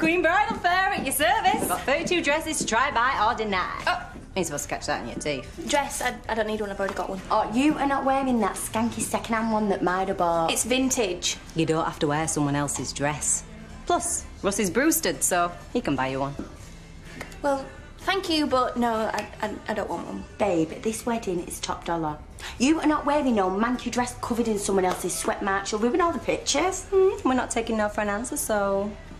Queen Bridal Fair at your service. I've got 32 dresses to try, buy or deny. Oh. You're supposed to catch that in your teeth. Dress? I don't need one, I've already got one. Oh, you are not wearing that skanky second-hand one that Maida bought. It's vintage. You don't have to wear someone else's dress. Plus, Russ is Brewstered, so he can buy you one. Well, thank you, but no, I don't want one. Babe, this wedding is top dollar. You are not wearing no manky dress covered in someone else's sweat mark. You'll ruin all the pictures. We're not taking no for an answer, so